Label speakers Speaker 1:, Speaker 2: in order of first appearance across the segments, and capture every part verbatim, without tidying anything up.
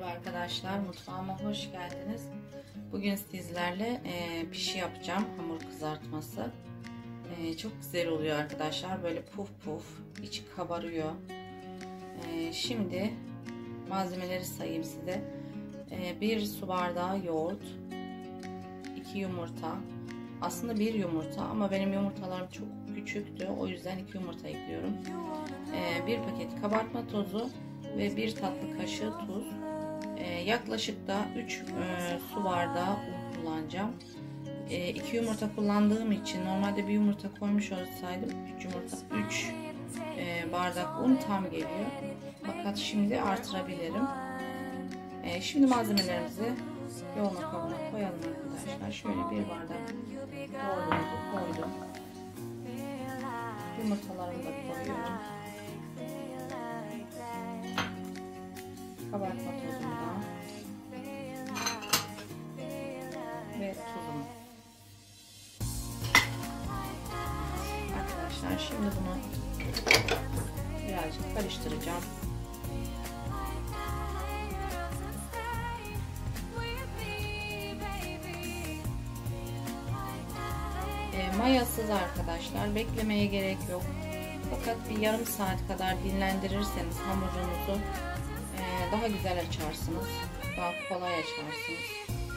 Speaker 1: Merhaba arkadaşlar, mutfağıma hoş geldiniz. Bugün sizlerle e, pişi yapacağım, hamur kızartması. E, çok güzel oluyor arkadaşlar, böyle puf puf, içi kabarıyor. E, şimdi malzemeleri sayayım size. E, bir su bardağı yoğurt, iki yumurta. Aslında bir yumurta ama benim yumurtalarım çok küçüktü, o yüzden iki yumurta ekliyorum. E, bir paket kabartma tozu ve bir tatlı kaşığı tuz. Ee, yaklaşık da üç e, su bardağı un kullanacağım. E, iki yumurta kullandığım için normalde bir yumurta koymuş olsaydım üç yumurta üç e, bardak un tam geliyor. Fakat şimdi artırabilirim. E, şimdi malzemelerimizi yoğurma kabına koyalım arkadaşlar. Şöyle bir bardak yoğurduğumuzu koydum. Yumurtalarımı da koyuyorum. Kabartma tozundan ve tuzumu. Arkadaşlar şimdi bunu birazcık karıştıracağım. E, mayasız arkadaşlar, beklemeye gerek yok. Fakat bir yarım saat kadar dinlendirirseniz hamurunuzu daha güzel açarsınız, daha kolay açarsınız.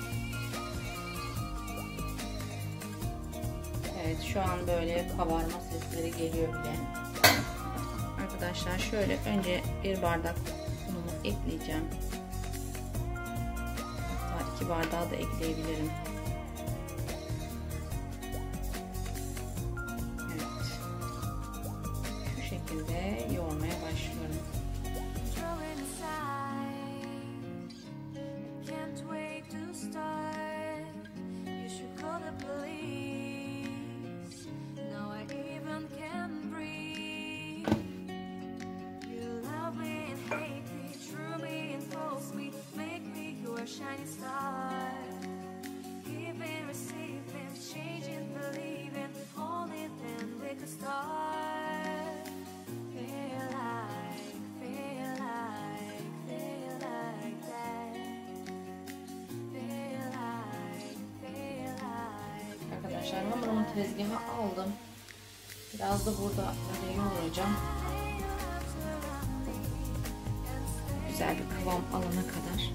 Speaker 1: Evet, şu an böyle kabarma sesleri geliyor bile. Arkadaşlar şöyle önce bir bardak unumu ekleyeceğim. Hatta iki bardağı da ekleyebilirim. Evet, şu şekilde yoğurmaya başlıyorum.
Speaker 2: Shining star, giving, receiving, changing, believing, holding, then we could start. Feel like, feel like, feel like that. Feel like, feel like.
Speaker 1: Arkadaşlar hamurumu tezgaha aldım. Biraz da burada böyle yoğuracağım. Güzel bir kıvam alana kadar.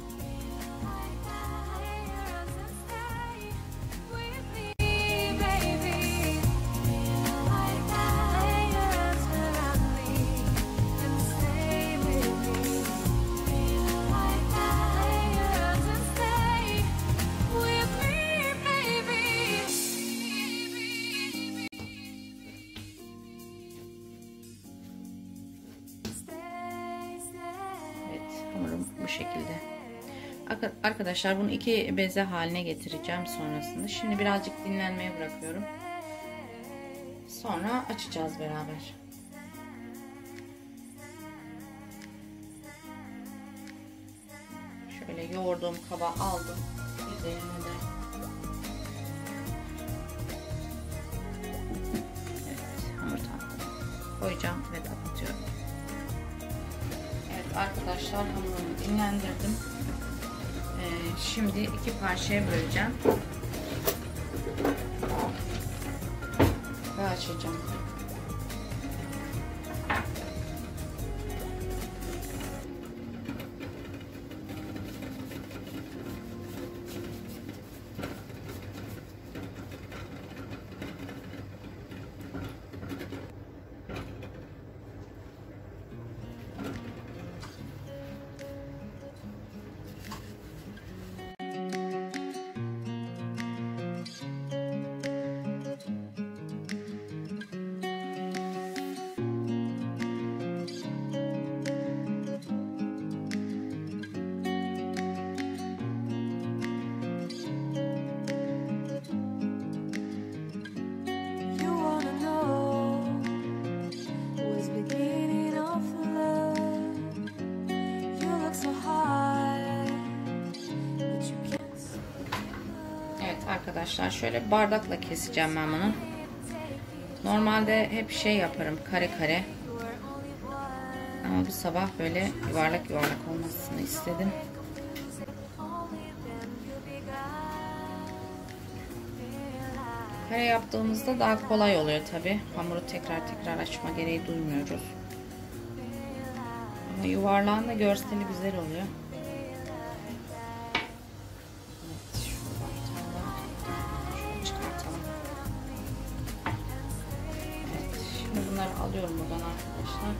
Speaker 1: Hamurum bu şekilde. Arkadaşlar bunu iki beze haline getireceğim sonrasında. Şimdi birazcık dinlenmeye bırakıyorum. Sonra açacağız beraber. Şöyle yoğurduğum kaba aldım. Üzerine de evet, hamur tahtını koyacağım ve kapatıyorum. Evet arkadaşlar, hamurumu dinlendirdim. Ee, şimdi iki parçaya böleceğim ve açacağım. Arkadaşlar şöyle bardakla keseceğim ben bunu. Normalde hep şey yaparım, kare kare. Ama bu sabah böyle yuvarlak yuvarlak olmasını istedim. Kare yaptığımızda daha kolay oluyor tabi. Hamuru tekrar tekrar açma gereği duymuyoruz. Ama yuvarlağın da görseli güzel oluyor. Evet, şuradan bir tane daha şöyle çıkartalım. Evet, şimdi bunları alıyorum buradan arkadaşlar.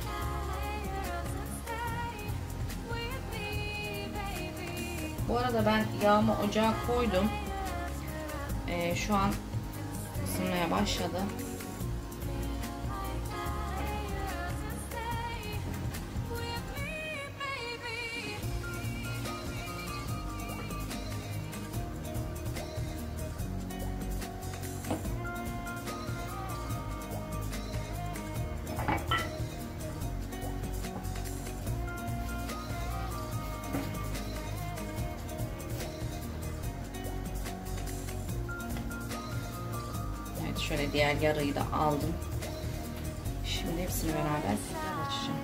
Speaker 1: Bu arada ben yağımı ocağa koydum. Ee, şu an ısınmaya başladı. Şöyle diğer yarıyı da aldım. Şimdi hepsini beraber açacağım.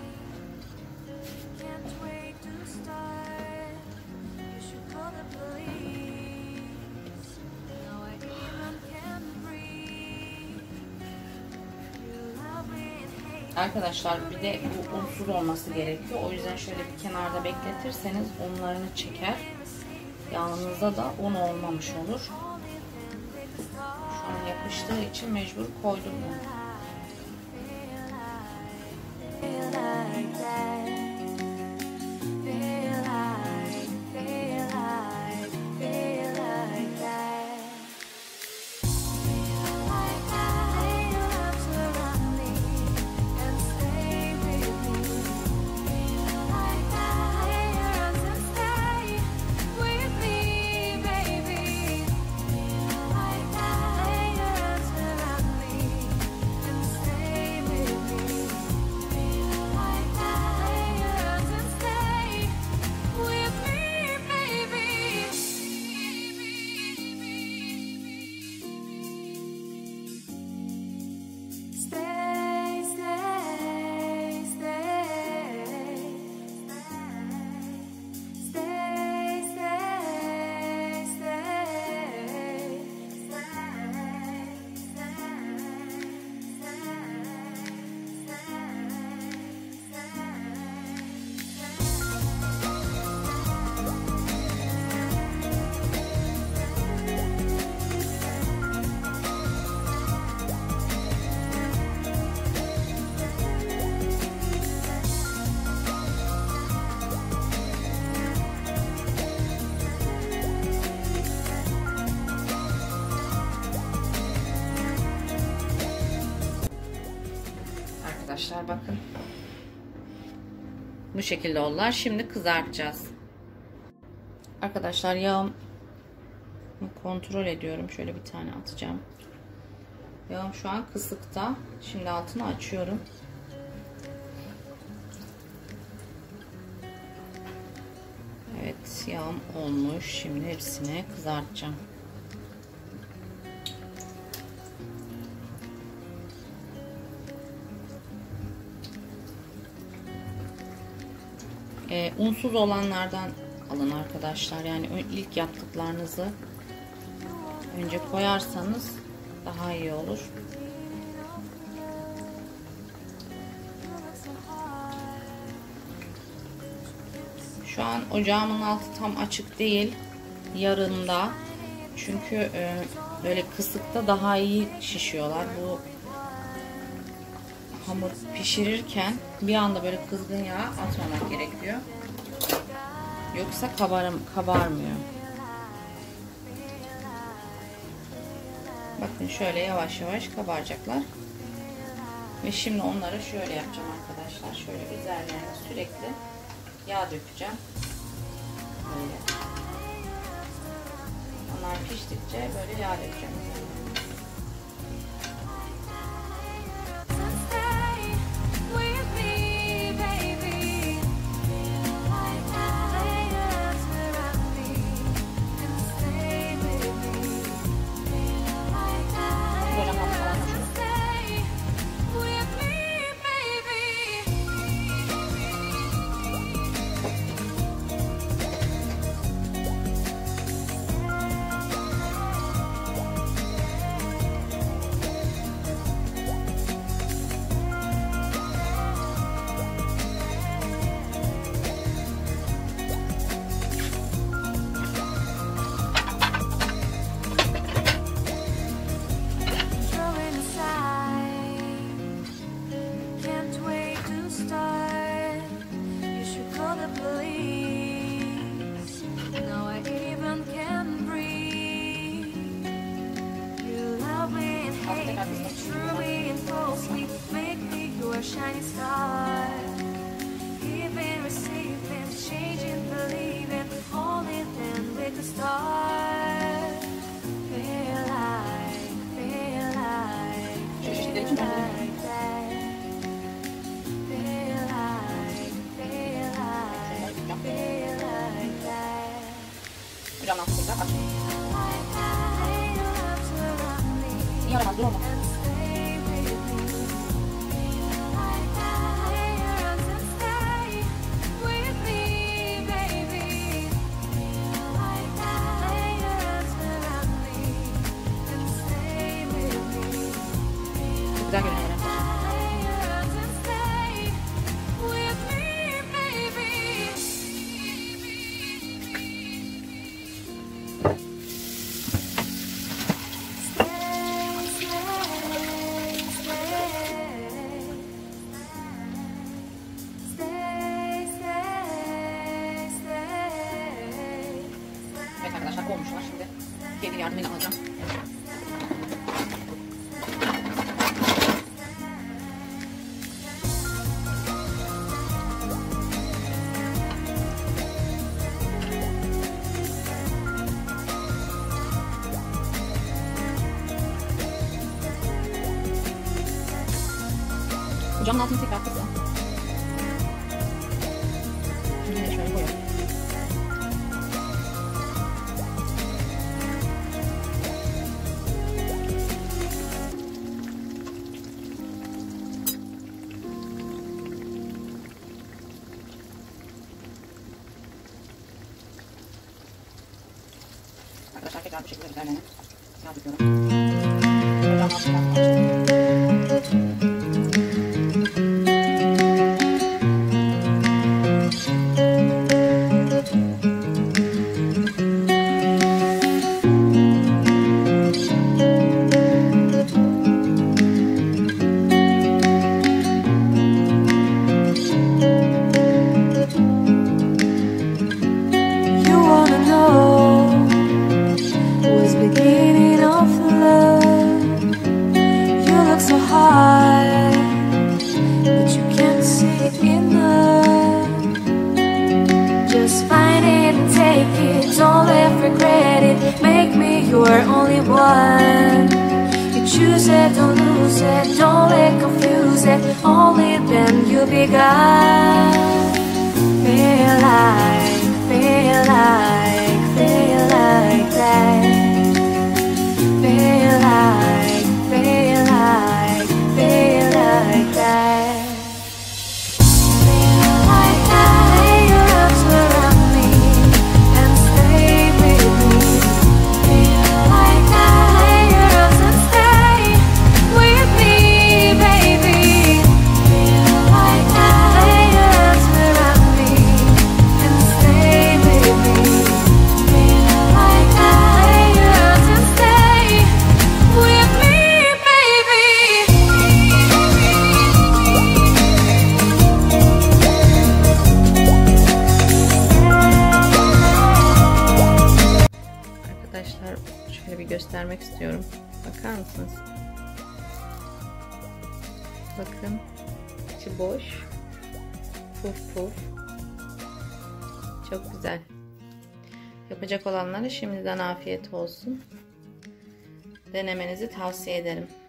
Speaker 1: Arkadaşlar bir de bu unsuz olması gerekiyor. O yüzden şöyle bir kenarda bekletirseniz unlarını çeker. Yağınızda da un olmamış olur. Yapıştığı için mecbur koydum bunu. Arkadaşlar bakın. Bu şekilde oldular. Şimdi kızartacağız. Arkadaşlar yağım kontrol ediyorum. Şöyle bir tane atacağım. Yağım şu an kısıkta. Şimdi altını açıyorum. Evet, yağım olmuş. Şimdi hepsini kızartacağım. Ee, unsuz olanlardan alın arkadaşlar. Yani ilk yaptıklarınızı önce koyarsanız daha iyi olur. Şu an ocağımın altı tam açık değil. Yarında. Çünkü e, böyle kısıkta daha iyi şişiyorlar. Bu hamur pişirirken bir anda böyle kızgın yağ atmamak gerekiyor. Yoksa kabarım, kabarmıyor. Bakın şöyle yavaş yavaş kabaracaklar. Ve şimdi onları şöyle yapacağım arkadaşlar. Şöyle üzerlerine sürekli yağ dökeceğim. Böyle. Onlar piştikçe böyle yağ dökeceğim. Camdan tekrar aç. Niye aramaz? Dur olma. Güzel görünüyor. Evet arkadaşlar, olmuşlar. Şimdi kedi yardımıyla alacağım. Camın altını tekrar kısın. Yine şöyle koyalım. Arkadaşlar tekrar bu şekilde üzerlerine yağ döküyorum. Camın altını açalım. Regret it, make me your only one. You choose it, don't lose it, don't let confuse it. Only then you begun. Feel like, feel like, feel like that. Feel like, feel like, feel like that. Şöyle bir göstermek istiyorum. Bakar mısınız? Bakın. İçi boş. Puf puf. Çok güzel. Yapacak olanlara şimdiden afiyet olsun. Denemenizi tavsiye ederim.